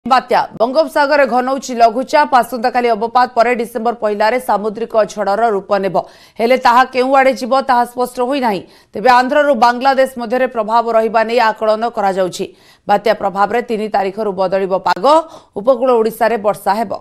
बात्या बंगोपसागर घनौची लघुचाप आसंताकाली अवपात पर डिसेम्बर पहिलारे सामुद्रिक झड़र रूप नेब हेले ताहा केउ आड़े जीव ताहा स्पष्ट होई नाही। तेबे आंध्ररू बांग्लादेश मध्यरे प्रभाव रहिबा नै आकलन करा जाउछि। बात्या प्रभाव रे 3 तारिखरू बदलिब पाग, उपकूल ओडिसा रे वर्षा हेब।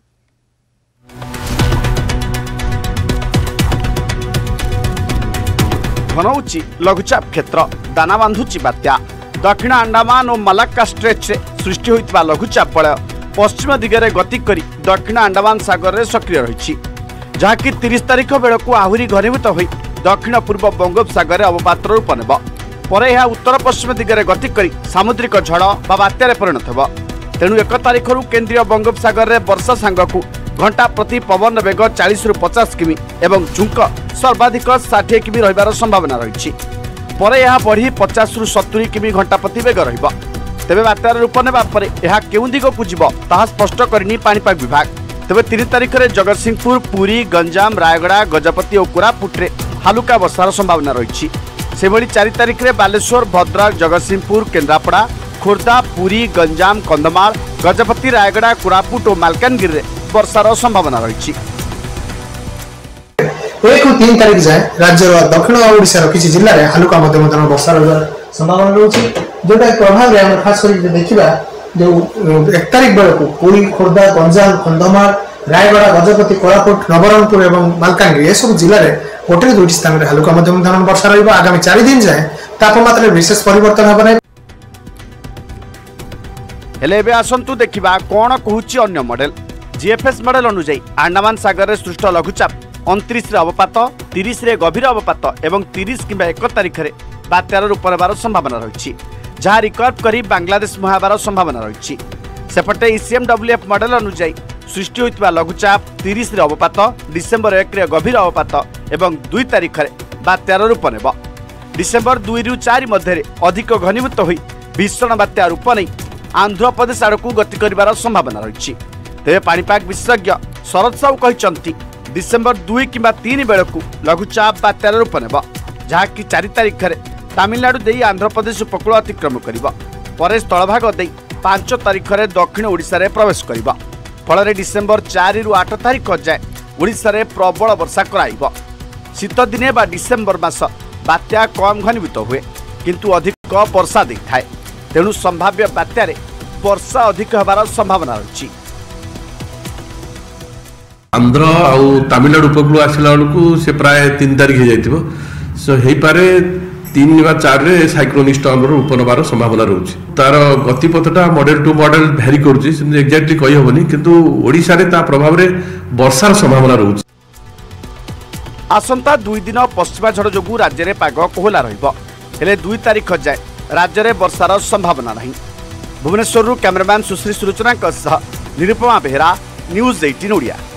घनौची लघुचाप क्षेत्र दाना बांधुची बात्या दक्षिण अंडमान और मलाक्का स्ट्रेच रे सृष्टि होइतबा लघुचाप बलय पश्चिम दिगरे गति करी दक्षिण अंडमान सागर रे सक्रिय रहिछि, जहाँकि 30 तारिख बेलकु आहुरी घनीभूत होई दक्षिण पूर्व बंगोपसागर रे अवपात रूप नेब। परे यह उत्तर पश्चिम दिगरे गति करी सामुद्रिक झड़ बा बात्यारे परिणत हेब। तेणु 1 तारिखरू केंद्रीय बंगोपसागर रे वर्षा सांगकु घंटा प्रति पवन वेग 40 रु 50 किमी एवं झुंक सर्वाधिक 60 किमी रहिबार संभावना रही। पर यह बढ़ी 50 रु 70 किमी घंटा प्रति वेग रहिबा। तेबे बात्यार रूप नेबा परे यह केउ दिगकु जिवो ताहा स्पष्ट करनी पाणीपाग विभाग। तेबे 3 तारिख रे जगतसिंहपुर, पुरी, गंजाम, रायगड़ा, गजपति और कोरापुट रे हालुका वर्षार संभावना रही। से भली 4 तारिख रे बालेश्वर, भद्रक, जगतसिंहपुर, केन्द्रापड़ा, खोर्धा, पुरी, गंजाम, कंधमाल, गजपति, रायगड़ा, कोरापुट और मालकानगिरी रे वर्षार संभावना रही। 1 ରୁ 3 तारिख जाए राज्यर दक्षिण ओडिशा किसी जिले में हालुका मध्यम धरण वर्षा संभावना रही, जोटा प्रभाव में खास कर देखा जो 1 तारिख बेलू पुरी, खोर्धा, गंजाम, कंधमाल, रायगड़ा, गजपति, कोरापुट, नवरंगपुर और मालकानगिरी ये सब जिले में 1 ରୁ 2 स्थान में हालुका मध्यम धरण वर्षा रही। आगामी 4 दिन जाए तापमात्रा विशेष परिवर्तन होगा नहीं। हेले एबे आसंतु देखिबा कोन कहूची अन्य मॉडल। जीएफएस मॉडल अनुसार अंडमान सागर रे सृष्ट लघुचाप 29 रे अवपात, 30 रे गभीर अवपात एवं 30 किंबा 1 तारिख रे बात्यार रूप नेबार संभावना रही, जहाँ रिकर्व करी बांग्लादेश मुहाबार संभावना रही। सेपटे ईसीएमडब्ल्यूएफ मॉडल अनुसार सृष्टि होइतबा लघुचाप 30 रे अवपात, डिसेम्बर 1 रे गभीर अवपात एवं 2 तारिख रे बात्यार रूप नेब। डिसेम्बर 2 रु 4 मध्य अधिक घनीभूत होई भीषण बात्या रूप नहीं आंध्र प्रदेश आड़कू गति करिबार संभावना रही। तेबे पाणीपाग विशेषज्ञ शरद साहू कहिसंती डिसेम्बर 2 किंबा 3 बेलकू लघुचाप बात्यार रूप नेब, जहाँकि 4 तारिख रे तमिलनाडु देई आंध्र प्रदेश उपकूल अतिक्रम करिबा। परे स्थलभाग देई 5 तारिख रे दक्षिण ओडिसा रे प्रवेश करिबा। फल डिसेम्बर 4 रु 8 तारिख जाए ओडिसा रे प्रबल वर्षा कराइब। शीत दिने बा डिसेम्बर मास बात्या कम घनीभूत हुए किंतु अधिक वर्षा देखाए। तेणु संभाव्य बात्यारे वर्षा अधिक होबार संभावना रही। आंध्र आउ तमिलनाडु उपकूल आसला बेलू से प्राय 3 तारिख हो जाइथिबो। सो हेई पारे 3 वा 4 रे साइक्लोनिक स्टॉर्म रो रूप नबार संभावना रहउछि। तार गतिपथटा मॉडल टू मॉडल भेरी करूछि, एक्जेक्टली कहि होबनी, किंतु ओडिसा रे ता प्रभाव रे वर्षार संभावना रहउछि। आसंता 2 दिन पश्चिमा झड़ जोगु राज्य रे पाग कोहला रहिबो। हेले 2 तारिख जाए राज्य रे वर्षार संभावना नहीं। Bhubaneswar cameraman Sushri Sulochana Nirupama Behera, news 18 Odia.